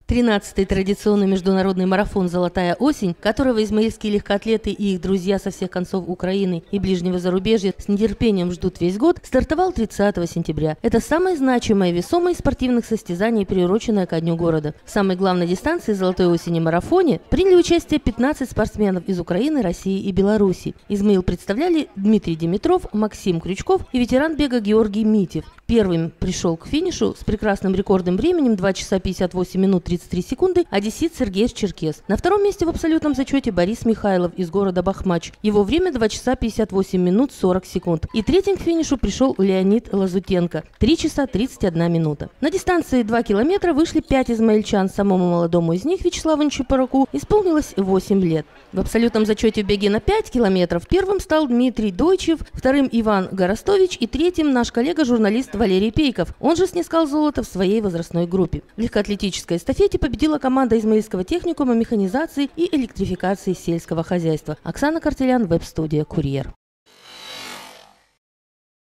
13-й традиционный международный марафон «Золотая осень», которого измаильские легкоатлеты и их друзья со всех концов Украины и ближнего зарубежья с нетерпением ждут весь год, стартовал 30 сентября. Это самое значимое весомое из спортивных состязаний, приуроченное ко Дню города. В самой главной дистанции «Золотой осени» марафоне приняли участие 15 спортсменов из Украины, России и Беларуси. Измаил представляли Дмитрий Димитров, Максим Крючков и ветеран бега Георгий Митев. Первым пришел к финишу с прекрасным рекордным временем 2 часа 58 минут 33 секунды одессит Сергей Черкес. На втором месте в абсолютном зачете Борис Михайлов из города Бахмач. Его время 2 часа 58 минут 40 секунд. И третьим к финишу пришел Леонид Лазутенко. 3 часа 31 минута. На дистанции 2 километра вышли 5 измаильчан. Самому молодому из них, Вячеславу Нечапоруку, исполнилось 8 лет. В абсолютном зачете в беге на 5 километров первым стал Дмитрий Дойчев, вторым Иван Горостович и третьим наш коллега-журналист Валерий Пейков. Он же снискал золото в своей возрастной группе. В легкоатлетической эстафете победила команда Измаильского техникума механизации и электрификации сельского хозяйства. Оксана Картелян, веб-студия «Курьер».